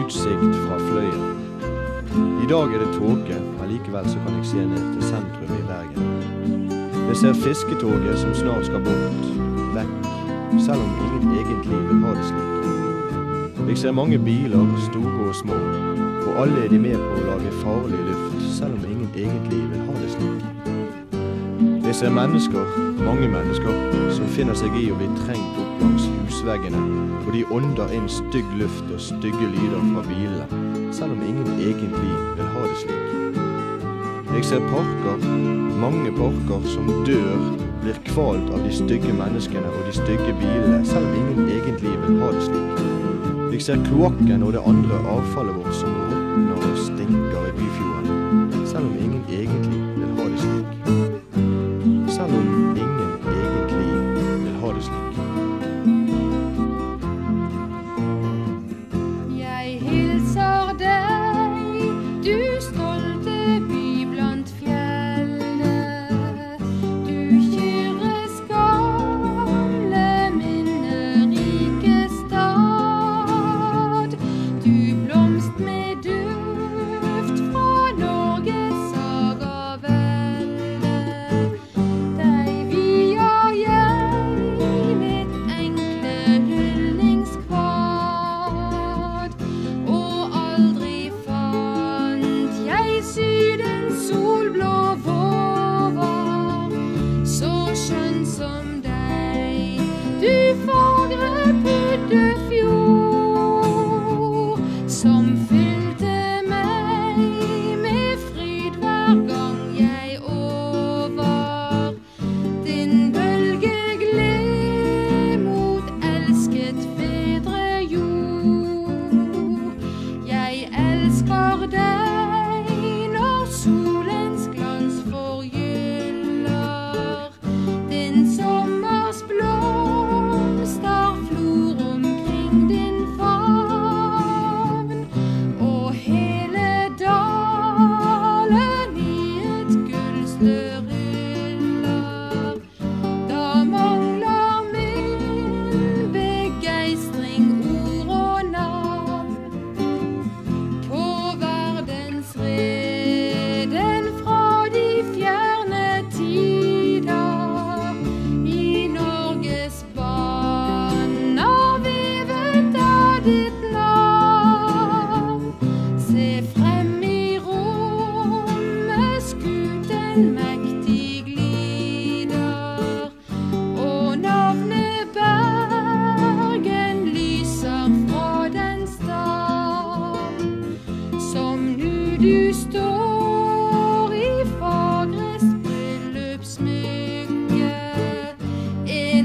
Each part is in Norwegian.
utsikt fra Fløya. I dag er det tåke, men likevel så kan jeg se ned til sentrum i Bergen. Jeg ser fisketoget som snart skal bort, vekk, selv om ingen egentlig vil ha det slik. Jeg ser mange biler, store og små, og alle er de med på å lage farlig luft, selv om ingen egentlig vil ha det slik. Jeg ser mennesker, mange mennesker, som finner seg i å bli trengt opp langs husveggene, og de ånder inn stygg luft og stygge lyder fra bilene, selv om ingen egentlig vil ha det slik. Jeg ser parker, mange parker som dør, blir kvalt av de stygge menneskene og de stygge bilene, selv om ingen egentlig vil ha det slik. Jeg ser kloakken og det andre avfallet vårt som råtner og stinker i byfjorden, selv om ingen egentlig vil ha det slik. Selv om ingen egentlig vil ha det slik. Jeg hilser deg, du stolte by blant fjellene. Du Kyrres gamle minnerike stad. Du blomst med duft fra Norges sagavelde. Deg vier jeg mitt enkle hyldningskvad. Og aldri fant jeg Sydens solblå våver så skjønn som deg, du fagre Puddefjord, som fylte meg med fryd hver gang jeg over din bølge gled mot elsket fedre jord. Jeg elsker deg når solens glans forgyller din sommers blomster flor omkring din favn, og hele dalen i et gullslør ruller. Da mangler min begeistring ord og navn på verdensreden fra de fjerne tider. I Norges baner vevet av ditt navn. Se frem i rommet, skuten mektig glider, og navnet Bergen lyser fra den stad som nu du står i fagres bryllupssmykke, en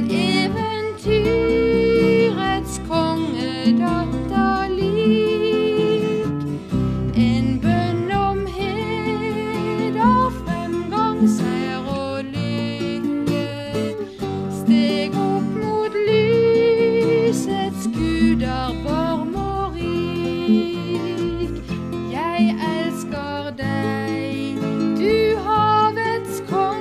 eventyrets kongedatter lik, en bønn om heder, fremgang, seier og lykke, steg opp mot lysets guder, barm og rik. Jeg elsker deg, du havets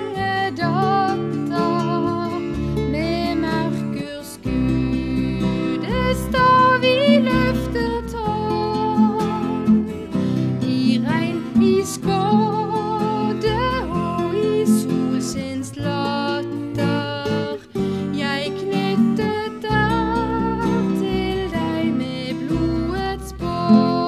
kongedatter, med Merkurs gudestav i løftet hånd. I regn, i skåde og i solskinns latter, jeg knyttet der til deg med blodets bånd.